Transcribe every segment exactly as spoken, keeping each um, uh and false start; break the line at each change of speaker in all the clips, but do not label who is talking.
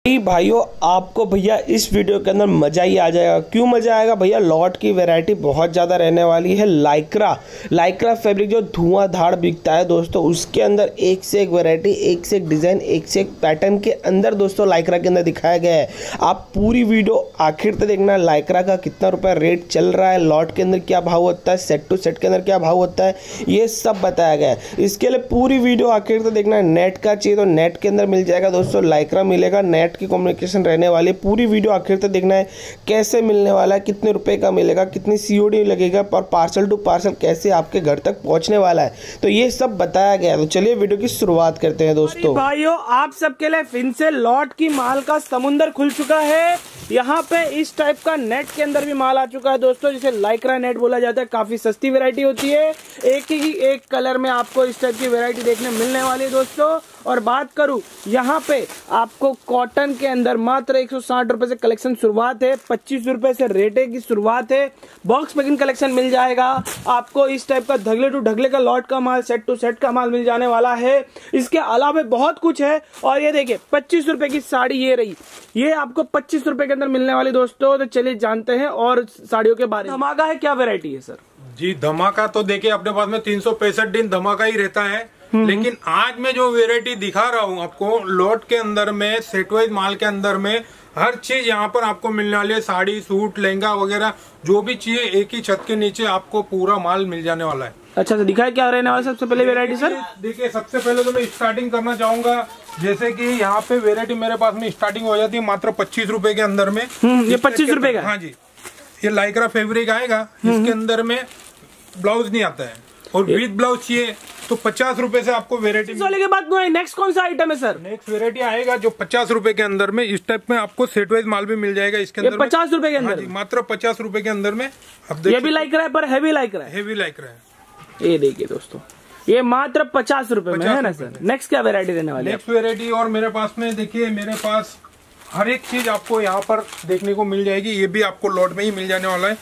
भाइयों आपको भैया इस वीडियो के अंदर मज़ा ही आ जाएगा। क्यों मज़ा आएगा भैया? लॉट की वैरायटी बहुत ज़्यादा रहने वाली है। लाइक्रा लाइक्रा फैब्रिक जो धुआंधार बिकता है दोस्तों, उसके अंदर एक से एक वैरायटी, एक से एक डिज़ाइन, एक से एक पैटर्न के अंदर दोस्तों लाइक्रा के अंदर दिखाया गया है। आप पूरी वीडियो आखिर तक देखना। लाइक्रा का कितना रुपया रेट चल रहा है, लॉट के अंदर क्या भाव होता है, सेट टू सेट के अंदर क्या भाव होता है, ये सब बताया गया है। इसके लिए पूरी वीडियो आखिर तक देखना है। नेट का चाहिए तो नेट के अंदर मिल जाएगा दोस्तों, लाइक्रा मिलेगा, नेट की कम्युनिकेशन रहने वाली है। पूरी वीडियो आखिर तक देखना है। कैसे मिलने वाला है, कितने रुपए का मिलेगा, कितनी सीओडी लगेगा और पार्सल टू पार्सल कैसे आपके घर तक पहुंचने वाला है, तो ये सब बताया गया है। तो चलिए वीडियो की शुरुआत करते हैं दोस्तों।
भाइयों आप सबके लिए फिर से लॉट की माल का समुंदर खुल चुका है। यहाँ पे इस टाइप का नेट के अंदर भी माल आ चुका है दोस्तों, जिसे लाइक्रा नेट बोला जाता है। काफी सस्ती वैरायटी होती है, एक ही एक कलर में आपको इस टाइप की वैरायटी देखने मिलने वाली है दोस्तों। और बात करूं यहाँ पे आपको कॉटन के अंदर मात्र एक सौ साठ रुपए से कलेक्शन शुरुआत है, पच्चीस रुपए से रेटे की शुरुआत है। बॉक्स पैकिंग कलेक्शन मिल जाएगा आपको। इस टाइप का ढगले टू ढगले का लॉट का माल, सेट टू सेट का माल मिल जाने वाला है। इसके अलावा बहुत कुछ है। और ये देखिए पच्चीस रुपए की साड़ी ये रही, ये आपको पच्चीस रुपए के अंदर मिलने वाली दोस्तों। तो चलिए जानते हैं और साड़ियों के बारे में। धमाका है, क्या वेरायटी है सर?
जी धमाका तो देखिए अपने पास में तीन सौ पैंसठ दिन धमाका ही रहता है, लेकिन आज मैं जो वेरायटी दिखा रहा हूँ आपको लॉट के अंदर में, सेट वाइज माल के अंदर में हर चीज यहाँ पर आपको मिलने वाली है। साड़ी, सूट, लहंगा वगैरह जो भी चाहिए एक ही छत के नीचे आपको पूरा माल मिल जाने वाला है।
अच्छा तो दिखाए क्या रहने वाला सबसे पहले वेरायटी सर?
देखिए सबसे पहले तो मैं स्टार्टिंग करना चाहूंगा, जैसे कि यहाँ पे वेरायटी मेरे पास में स्टार्टिंग हो जाती है मात्र पच्चीस रुपए के अंदर में।
ये पच्चीस रुपए का?
हाँ जी, ये लाइक्रा फैब्रिक आएगा। इसके अंदर में ब्लाउज नहीं आता है और विद ब्लाउज चाहिए तो पचास रुपए से आपको वेरायटी
वाले के बाद नेक्स्ट कौन सा आइटम है सर?
नेक्स्ट वेरायटी आएगा जो पचास रुपए के अंदर में, इस टाइप में आपको सेट वाइज माल भी मिल जाएगा इसके अंदर।
पचास रुपए के अंदर?
हाँ मात्र पचास रुपए के अंदर में। अब
ये भी लाइक रहा है पर हैवी लाइक रहा है।
हैवी लाइक रहा है।
ये देखिए दोस्तों, ये मात्र पचास रुपए में है ना सर। नेक्स्ट क्या वेरायटी देने वाली है?
नेक्स्ट वेरायटी और मेरे पास में देखिए, मेरे पास हर एक चीज आपको यहाँ पर देखने को मिल जाएगी। ये भी आपको लॉट में ही मिल जाने वाला है।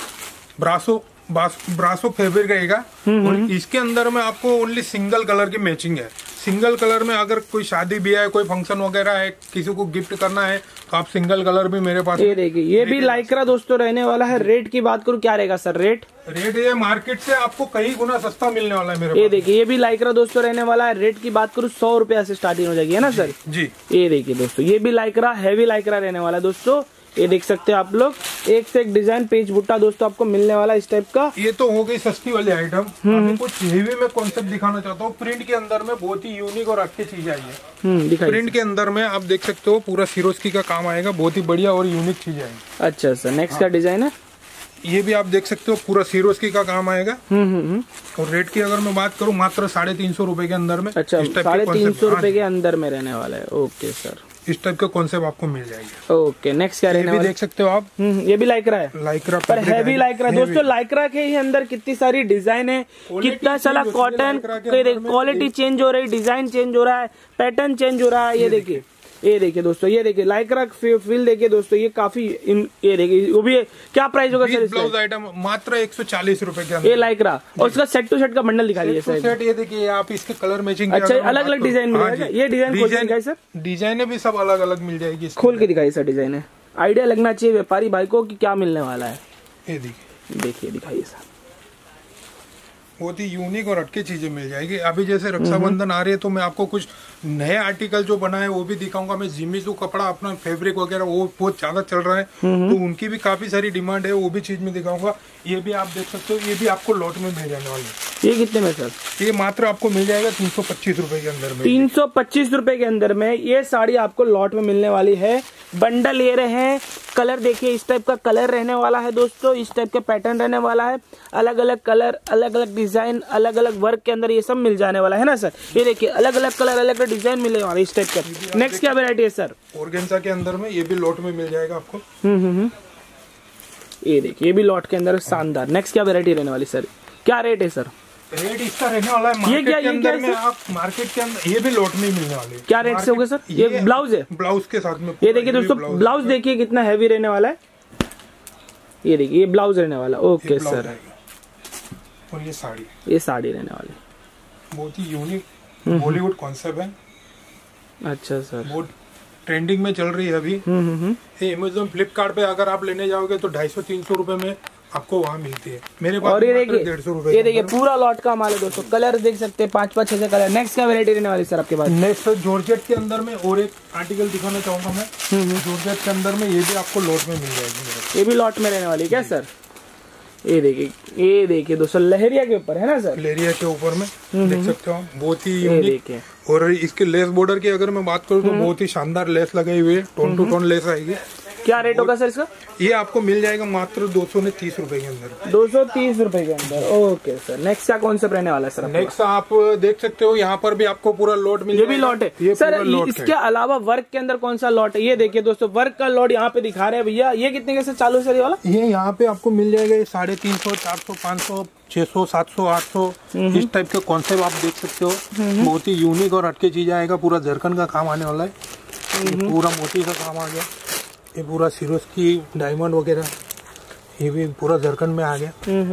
ब्रासो ब्रासो फैब्रिक रहेगा और इसके अंदर में आपको ओनली सिंगल कलर की मैचिंग है। सिंगल कलर में अगर कोई शादी भी है, कोई फंक्शन वगैरह है, किसी को गिफ्ट करना है तो आप सिंगल कलर भी मेरे पास।
ये देखिए ये भी लाइक्रा दोस्तों रहने वाला है। रेट की बात करूँ क्या रहेगा सर? रेट
रेट ये मार्केट से आपको कई गुना सस्ता मिलने वाला है मेरे।
ये देखिए ये भी लाइक्रा दोस्तों रहने वाला है। रेट की बात करूँ सौ रुपया से स्टार्टिंग हो जाएगी, है ना सर?
जी
ये देखिए दोस्तों, ये भी लाइक्रा हैवी लाइक्रा रहने वाला है दोस्तों। ये देख सकते हैं आप लोग, एक से एक डिजाइन पेज बुट्टा दोस्तों आपको मिलने वाला इस टाइप का।
ये तो हो गई सस्ती वाली आइटम। अभी कुछ हेवी में कॉन्सेप्ट दिखाना चाहता हूँ। प्रिंट के अंदर में बहुत ही यूनिक और अच्छी चीज आई है। प्रिंट के अंदर में आप देख सकते हो पूरा सिरोस्की का काम आएगा, बहुत ही बढ़िया और यूनिक चीज आएगी।
अच्छा सर, नेक्स्ट का डिजाइन है?
ये भी आप देख सकते हो पूरा सिरोस्की का काम आएगा। और रेट की अगर मैं बात करूँ मात्र साढ़े तीन सौ रूपये के अंदर में।
अच्छा साढ़े तीन सौ रूपये के अंदर में रहने वाला है। ओके सर,
इस टाइप का कॉन्सेप्ट आपको मिल जाएगा।
ओके नेक्स्ट क्या रहने वाला है?
देख सकते हो आप,
ये भी लाइक्रा है।
लाइक्रा
पर हैवी लाइक्रा दोस्तों। लाइक्रा के ही अंदर कितनी सारी डिजाइन है, कितना सारा कॉटन, क्वालिटी चेंज हो रही, डिजाइन चेंज हो रहा है, पैटर्न चेंज हो रहा है। ये देखिए ये देखिए दोस्तों, ये देखिए लाइक्रा फील देखिए दोस्तों, ये काफी इन, ये देखिए वो भी क्या प्राइस होगा सर?
ब्लाउज आइटम मात्र एक सौ चालीस रूपए के अंदर
ये लाइक्रा। और उसका सेट टू सेट का बंडल दिखा लीजिए सर।
सेट ये देखिए आप इसके कलर मैचिंग।
अच्छा अलग अलग डिजाइन मिलेगा। ये डिजाइन खोल सर,
डिजाइन भी सब अलग अलग मिल जाएगी।
खोल के दिखाइए सर डिजाइन है। आइडिया लगना चाहिए व्यापारी भाई को कि क्या मिलने वाला है।
ये देखिए
देखिए दिखाइए सर,
बहुत ही यूनिक और हटके चीजें मिल जाएगी। अभी जैसे रक्षाबंधन आ रही है तो मैं आपको कुछ नए आर्टिकल जो बना है वो भी दिखाऊंगा। मैं जिमिचू कपड़ा अपना फैब्रिक वगैरह वो बहुत ज्यादा चल रहा है, तो उनकी भी काफी सारी डिमांड है, वो भी चीज में दिखाऊंगा। ये भी आप देख सकते हो, ये भी आपको लॉट में मिल जाने वाली है।
ये कितने में सर?
ये मात्र आपको मिल जाएगा तीन सौ पच्चीस रूपये के अंदर में।
तीन सौ पच्चीस रूपये के अंदर में ये साड़ी आपको लॉट में मिलने वाली है। बंडल ले रहे हैं, कलर देखिए इस टाइप का कलर रहने वाला है दोस्तों, इस टाइप का पैटर्न रहने वाला है। अलग अलग कलर, अलग अलग डिजाइन, अलग अलग वर्क के अंदर ये सब मिल जाने वाला है ना सर। ये देखिए अलग अलग कलर, अलग अलग डिजाइन मिलने वाला है इस टाइप का। नेक्स्ट क्या वेरायटी है सर?
ऑर्गेन्जा के अंदर में ये भी लॉट में मिल जाएगा आपको।
हम्म हम्म ये देखिए ये भी लॉट के अंदर शानदार। नेक्स्ट क्या वेरायटी रहने वाली सर? क्या रेट है सर?
रेट इसका रहने वाला है मार्केट
ये क्या,
के अंदर
ये
में आप मार्केट के अंदर ये भी लॉट में ही मिलने वाले।
क्या रेट से होगा सर? ये, ये ब्लाउज है,
ब्लाउज के साथ में।
ये देखिए दोस्तों ब्लाउज देखिए कितना हैवी रहने वाला है। ये देखिए ये ब्लाउज रहने वाला। ओके सर,
और ये साड़ी,
ये साड़ी रहने वाली,
बहुत ही यूनिक बॉलीवुड कॉन्सेप्ट है।
अच्छा सर,
बहुत ट्रेंडिंग में चल रही है अभी। ये अमेजोन फ्लिपकार्ट पे अगर आप लेने जाओगे तो ढाई सौ तीन सौ रुपए में आपको वहाँ मिलती है। मेरे पास
और ये देखिए
डेढ़ सौ रुपए,
ये देखिए पूरा लॉट का माल है दोस्तों। कलर देख सकते हैं, पांच पांच छह छह कलर। नेक्स्ट क्या वेरायटी रहने वाली सर आपके पास?
नेक्स्ट जॉर्जेट के अंदर में और एक आर्टिकल दिखाना चाहूंगा मैं। जॉर्जेट के अंदर में ये भी आपको लॉट में मिल जाएगी।
ये भी लॉट में रहने वाली है क्या सर? ये देखिए, ये देखिए दोस्तों, लहरिया के ऊपर है ना सर?
लहरिया के ऊपर में देख सकते हो, बहुत ही
ये देखिए।
और इसके लेस बॉर्डर की अगर मैं बात करूँ तो बहुत ही शानदार लेस लगाई हुई है, टोन टू टोन लेस आएगी।
क्या रेट होगा सर इसका?
ये आपको मिल जाएगा मात्र दो सौ तीस रुपए के अंदर।
दो सौ तीस रुपए के अंदर। ओके सर, नेक्स्ट क्या कॉन्सेप्ट रहने वाला है सर?
नेक्स्ट आप देख सकते हो, यहाँ पर भी आपको पूरा लॉट मिल
ये भी लॉट है
ये
सर। इसके अलावा वर्क के अंदर कौन सा लॉट है? ये देखिए दोस्तों, वर्क का लॉट यहाँ पे दिखा रहे हैं भैया। ये कितने के से चालू है सर ये वाला?
ये यहाँ पे आपको मिल जाएगा साढ़े तीन सौ चार सौ पाँच सौ छह सौ सात सौ आठ सौ इस टाइप के कॉन्सेप्ट आप देख सकते हो। बहुत ही यूनिक और हटके चीज आएगा। पूरा जरकन का काम आने वाला है, पूरा मोती का काम आ गया। ये पूरा सिरोस की डायमंड वगैरह ये भी पूरा जरकन में आ गया।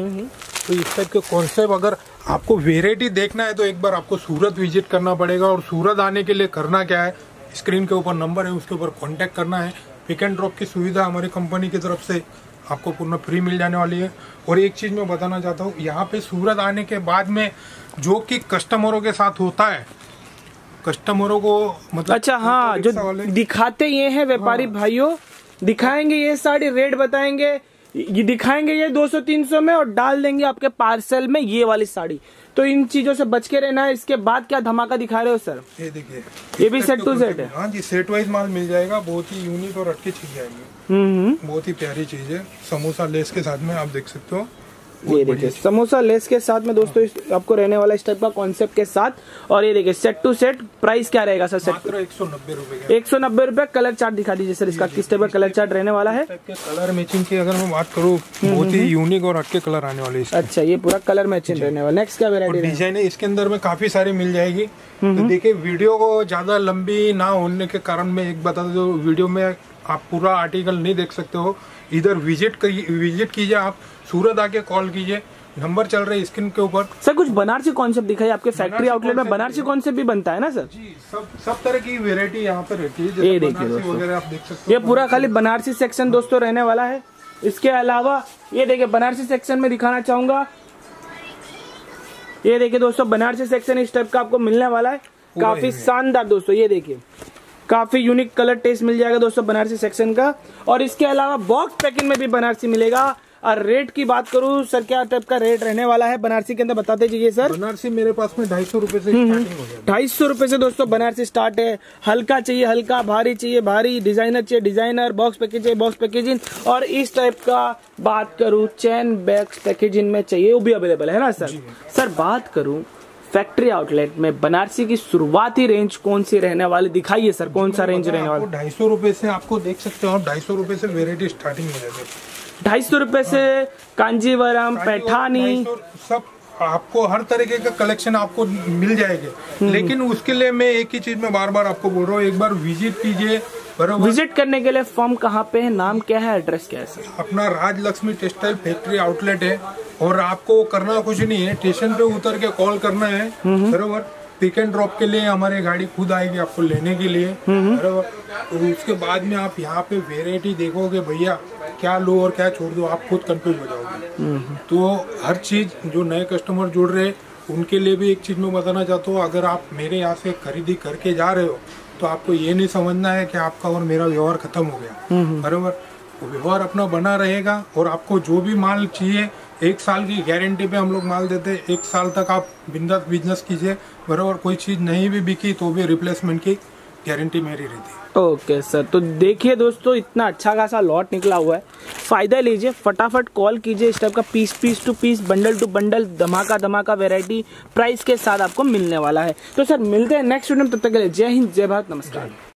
तो इस टाइप के कॉन्सेप्ट अगर आपको वेराइटी देखना है तो एक बार आपको सूरत विजिट करना पड़ेगा। और सूरत आने के लिए करना क्या है, स्क्रीन के ऊपर नंबर है, उसके ऊपर कांटेक्ट करना है। पिक एंड ड्रॉप की सुविधा हमारी कंपनी की तरफ से आपको पूर्ण फ्री मिल जाने वाली है। और एक चीज मैं बताना चाहता हूँ, यहाँ पे सूरत आने के बाद में जो कि कस्टमरों के साथ होता है, कस्टमरों को मतलब
अच्छा हाँ, जो दिखाते ये हैं व्यापारी हाँ। भाइयों दिखाएंगे ये साड़ी, रेट बताएंगे, ये दिखाएंगे ये दो सौ तीन सौ में और डाल देंगे आपके पार्सल में ये वाली साड़ी। तो इन चीजों से बच के रहना है। इसके बाद क्या धमाका दिखा रहे हो सर? ये देखिए, ये भी सेट टू सेट है।
हाँ जी, सेट वाइज माल मिल जाएगा। बहुत ही यूनिक और हटके चीज आएगी, बहुत ही प्यारी चीज है। समोसा लेस के साथ में आप देख सकते हो।
ये देखिए समोसा लेस के साथ में दोस्तों इस आपको रहने वाला इस टाइप का कॉन्सेप्ट के साथ। और ये देखिए सेट टू सेट। प्राइस क्या रहेगा सर? सेट
एक सौ नब्बे रूपए
एक सौ नब्बे रूपए। कलर चार्ट दिखा दीजिए सर, इसका किस टाइप का कलर चार्ट रहने वाला है?
कलर मैचिंग की अगर मैं बात करूँ, बहुत ही यूनिक और हटके कलर आने वाले।
अच्छा, ये पूरा कलर मैचिंग रहने वाला। नेक्स्ट क्या वेरायटी
डिजाइन है इसके अंदर में काफी सारी मिल जाएगी। तो देखिए, वीडियो को ज्यादा लंबी ना होने के कारण मैं एक बता दूं, वीडियो में आप पूरा आर्टिकल नहीं देख सकते हो। इधर विजिट विजिट कीजिए, आप सूरत आके कॉल कीजिए, नंबर चल रहे स्क्रीन के ऊपर।
सर कुछ बनारसी कॉन्सेप्ट दिखाई आपके फैक्ट्री आउटलेट में? बनारसी कॉन्सेप्ट भी बनता है ना सर?
जी, सब सब तरह की वेरायटी यहाँ पे रहती है।
ये देखिए दोस्तों,
वगैरह आप देख सकते हो।
ये पूरा खाली बनारसी सेक्शन दोस्तों रहने वाला है। इसके अलावा ये देखिए बनारसी सेक्शन में दिखाना चाहूंगा, ये देखिए दोस्तों बनारसी सेक्शन इस टाइप का आपको मिलने वाला है। काफी शानदार दोस्तों, ये देखिए काफी यूनिक कलर टेस्ट मिल जाएगा दोस्तों बनारसी सेक्शन का। और इसके अलावा बॉक्स पैकिंग में भी बनारसी मिलेगा। और रेट की बात करूं सर, क्या टाइप का रेट रहने वाला है बनारसी के अंदर बताते जाइए सर।
बनारसी मेरे पास में ढाई सौ रूपये से स्टार्टिंग हो जाएगा।
ढाई सौ रूपये से दोस्तों बनारसी स्टार्ट है। हल्का चाहिए हल्का, भारी चाहिए भारी, डिजाइनर चाहिए डिजाइनर, बॉक्स पैकेज चाहिए बॉक्स पैकेजिंग। और इस टाइप का बात करूं चैन बैग्स पैकेजिंग में चाहिए, वो भी अवेलेबल है ना सर? सर बात करूं फैक्ट्री आउटलेट में बनारसी की शुरुआती रेंज कौन सी रहने वाली दिखाइए सर, कौन सा रेंज रहने वाला?
ढाई सौ रूपये से आपको देख सकते हो, ढाई सौ रूपये से वेरायटी स्टार्टिंग हो जाती है।
ढाई सौ रूपये से कांजीवरम, पैठानी,
सब आपको हर तरीके का कलेक्शन आपको मिल जाएगा। लेकिन उसके लिए मैं एक ही चीज में बार बार आपको बोल रहा हूँ, एक बार विजिट कीजिए।
विजिट करने के लिए फॉर्म कहाँ पे है, नाम क्या है, एड्रेस क्या है सर?
अपना राजलक्ष्मी टेक्सटाइल फैक्ट्री आउटलेट है। और आपको करना कुछ नहीं है, स्टेशन पे उतर के कॉल करना है बरोबर। पिक एंड ड्रॉप के लिए हमारी गाड़ी खुद आएगी आपको लेने के लिए बरोबर। और उसके बाद में आप यहाँ पे वेराइटी देखोगे भैया, क्या लो और क्या छोड़ दो, आप खुद कंफ्यूज हो जाओगे। तो हर चीज जो नए कस्टमर जुड़ रहे उनके लिए भी एक चीज मैं बताना चाहता हूँ, अगर आप मेरे यहाँ से खरीदी करके जा रहे हो तो आपको ये नहीं समझना है कि आपका और मेरा व्यवहार खत्म हो गया बरोबर। व्यवहार अपना बना रहेगा। और आपको जो भी माल चाहिए, एक साल की गारंटी पे हम लोग माल देते हैं। एक साल तक आप बिंदास बिजनेस कीजिए बराबर। कोई चीज नहीं भी बिकी तो भी रिप्लेसमेंट की गारंटी मेरी रहती है।
ओके सर, तो देखिए दोस्तों इतना अच्छा खासा लॉट निकला हुआ है, फायदा लीजिए, फटाफट कॉल कीजिए। इस टाइप का piece piece two piece, bundle to bundle, धमाका धमाका वैरायटी प्राइस के साथ आपको मिलने वाला है। तो सर मिलते हैं नेक्स्ट वीडियो में, तब तक के लिए जय हिंद जय भारत, नमस्कार।